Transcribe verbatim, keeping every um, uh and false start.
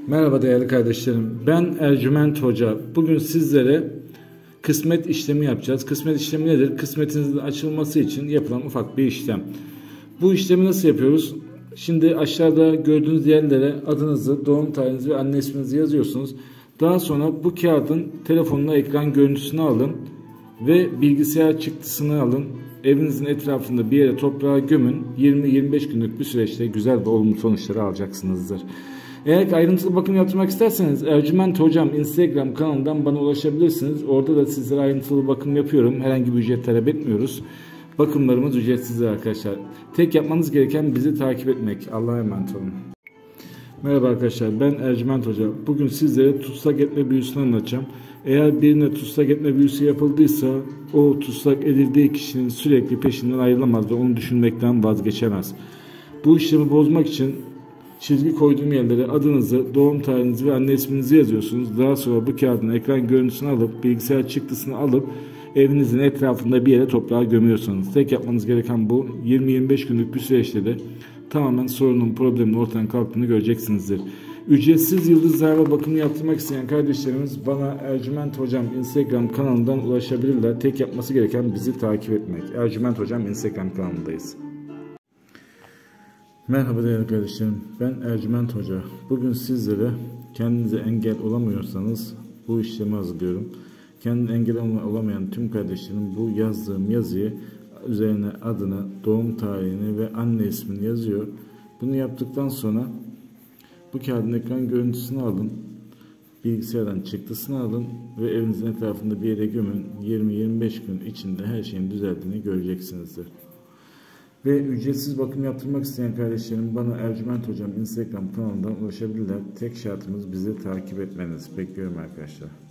Merhaba değerli kardeşlerim. Ben Ercüment Hoca. Bugün sizlere kısmet işlemi yapacağız. Kısmet işlemi nedir? Kısmetinizin açılması için yapılan ufak bir işlem. Bu işlemi nasıl yapıyoruz? Şimdi aşağıda gördüğünüz yerlere adınızı, doğum tarihinizi ve anne isminizi yazıyorsunuz. Daha sonra bu kağıdın telefonuna ekran görüntüsünü alın ve bilgisayar çıktısını alın. Evinizin etrafında bir yere toprağa gömün. yirmi yirmi beş günlük bir süreçte güzel ve olumlu sonuçları alacaksınızdır. Eğer ki ayrıntılı bakım yaptırmak isterseniz Ercüment Hocam Instagram kanalından bana ulaşabilirsiniz. Orada da sizlere ayrıntılı bakım yapıyorum. Herhangi bir ücret talep etmiyoruz. Bakımlarımız ücretsizdir arkadaşlar. Tek yapmanız gereken bizi takip etmek. Allah'a emanet olun. Merhaba arkadaşlar, ben Ercüment Hoca. Bugün sizlere tutsak etme büyüsünü anlatacağım. Eğer birine tutsak etme büyüsü yapıldıysa o tutsak edildiği kişinin sürekli peşinden ayrılamaz ve onu düşünmekten vazgeçemez. Bu işlemi bozmak için çizgi koyduğum yerlere adınızı, doğum tarihinizi ve anne isminizi yazıyorsunuz. Daha sonra bu kağıdın ekran görüntüsünü alıp bilgisayar çıktısını alıp evinizin etrafında bir yere toprağa gömüyorsunuz. Tek yapmanız gereken bu. yirmi yirmi beş günlük bir süreçte de tamamen sorunun, problemin ortadan kalktığını göreceksinizdir. Ücretsiz yıldız zarfa bakımı yaptırmak isteyen kardeşlerimiz bana Ercüment Hocam Instagram kanalından ulaşabilirler. Tek yapması gereken bizi takip etmek. Ercüment Hocam Instagram kanalındayız. Merhaba değerli kardeşlerim, ben Ercüment Hoca. Bugün sizlere kendinize engel olamıyorsanız bu işlemi hazırlıyorum. Kendine engel olamayan tüm kardeşlerim bu yazdığım yazıyı üzerine adını, doğum tarihini ve anne ismini yazıyor. Bunu yaptıktan sonra bu kağıdın ekran görüntüsünü alın, bilgisayardan çıktısını alın ve evinizin etrafında bir yere gömün. yirmi yirmi beş gün içinde her şeyin düzeldiğini göreceksinizdir. Ve ücretsiz bakım yaptırmak isteyen kardeşlerim bana Ercüment Hocam Instagram kanalından ulaşabilirler. Tek şartımız bizi takip etmeniz. Bekliyorum arkadaşlar.